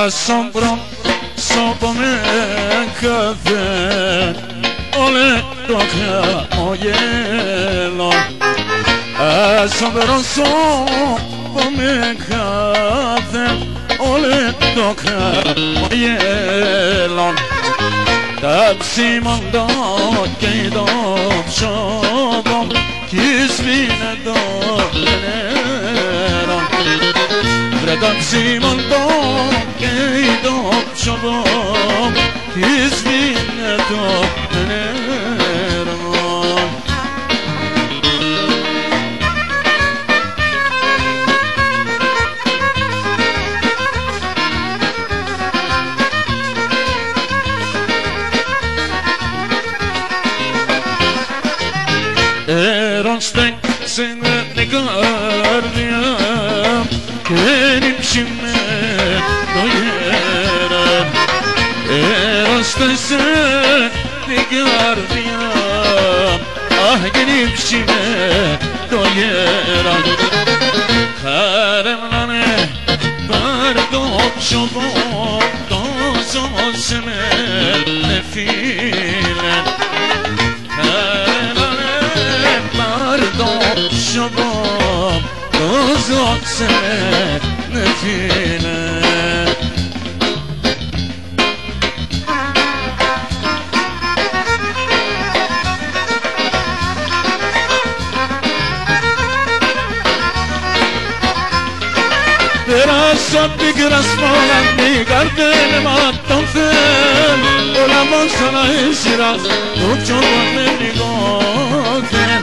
Asombro sobome kafe ole toka mojelo Asombro sobome kafe ole toka mojelo Tapsimanda keidom shobom kisvine doneron Tapsimanda keidom shobom kisvine doneron Eronstek seni ne gördüm Benim şimdi doyarım Eronstek seni ne gördüm Ah benim şimdi doyarım Karimlane bardok şobom Dozon seni nefilen Şobom Dozok senet nefile Biraz sabbi biraz falan bir gardenim attım fen Olamam sana esiraz Çok çok önemli gofen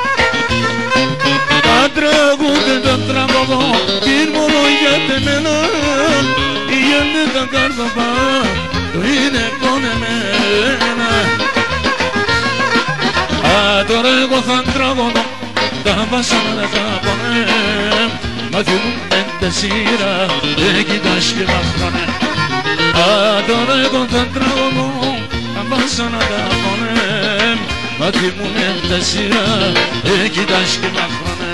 Drago de trago bir moloya temenan yende da garba yine konemena Drago santrago da basana da konem Madum endesira egi daşki makrane Drago santrago da basana da konem Madum endesira egi daşki makrane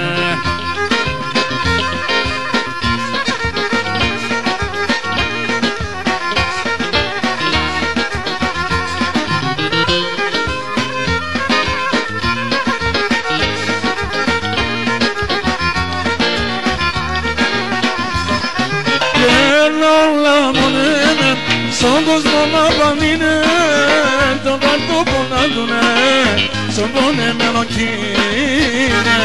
Somos mama bambine, tocar tu ponadune, sombone meloncine.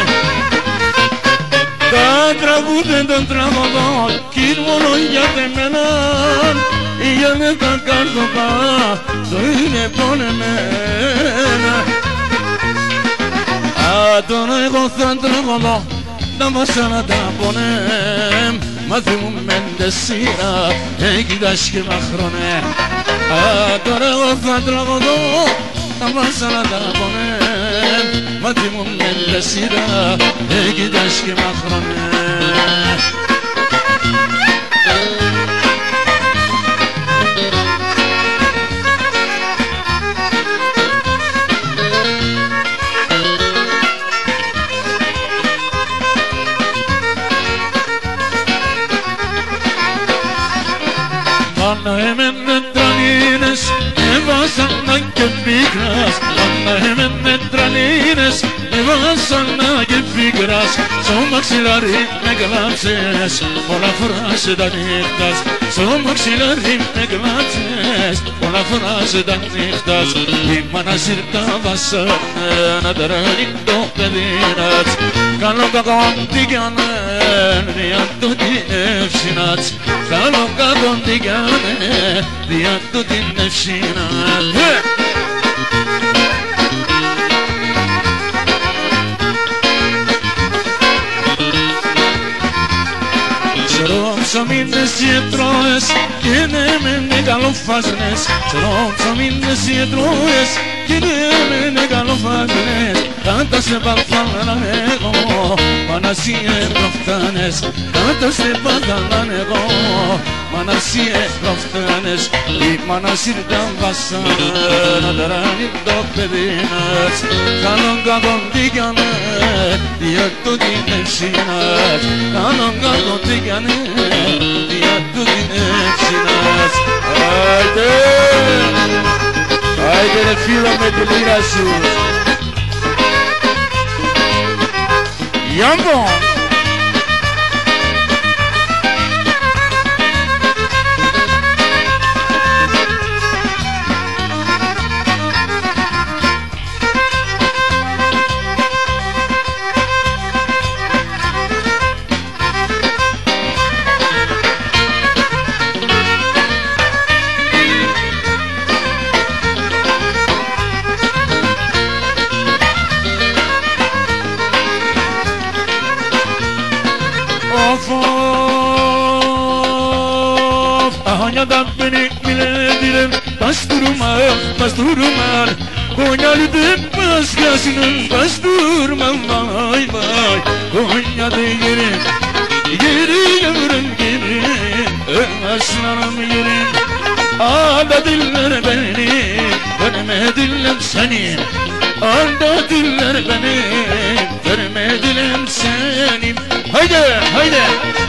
Da dragute da drago, kirmono ya temenan, yene da gardoba, doine ponemena. Adone concentramo, da masana da ponem. Mazlum mendesira egi daşki mahrone Adore o fadragodo Tamasana da bonem Mazlum mendesira egi daşki mahrone Anna hemen entralines, evasana gefigras Anna hemen entralines, evasana gefigras Son maxillari megalaces, ola frase da nictas Son maxillari megalaces, ola frase da nictas Imana sirta vasana daranik do pedinats Kaloka kontiganen, riantu di efsinats Kaloka kontiganen, riantu di efsinats Serom samines jetroes, kine me negalofaznes Serom samines jetroes, kine me negalofaznes Canta se balfalanego, manasie proftanes Canta se balfalanego, manasie proftanes I manasir dan vasana, daranik do pedinas Kalonga gondigane, diaktu dinefsinat Kalonga gondigane, diaktu dinefsinat Μεσίνας. Άιντε ρε φίλο με τη λύρα σου. Γιάνγκο. Ahanya'dan beni biledirim Bastırmam Konya'lıdır başkasının Bastırmam vay vay Konya'da yerim yavrum yerim Aslanım yerim Aldadılar beni Vermediler seni Aldadılar beni Vermediler seni Haydi haydi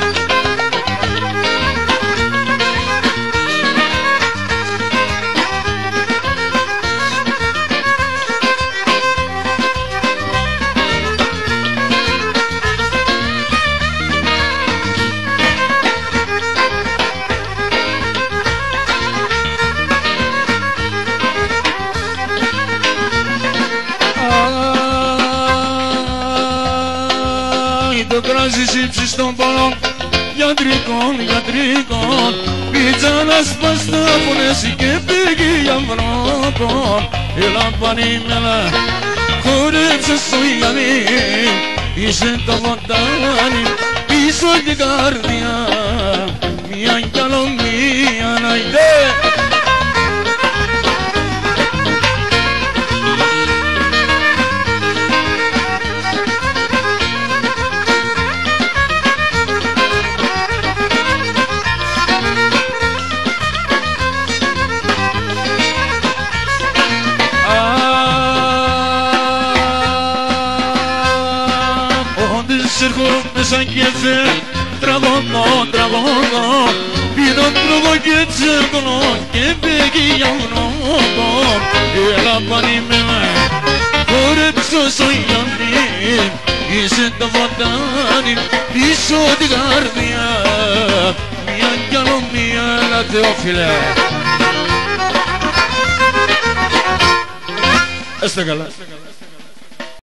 Το κράζι σύψει στον πόνο Γιατρικών, γιατρικών Πίτσα να σπάς τα φωνές και πήγει για βρόκο Έλα πανίμελα χορέψε στο γιανί Είσαι το βοτάνι πίσω την καρδιά Μια κι άλλο μία να ιδέ Έρχομαι σαν κέφε, τραγωνώ Πίνω τρόπο και τσέρκωνο και μπέκει για γνώκο Έλα πανημένα, χορέψω στο γιάννη Είσαι το φωτάνι πίσω την καρδιά Μια κι άλλο μία, έλα Θεόφιλε Έστε καλά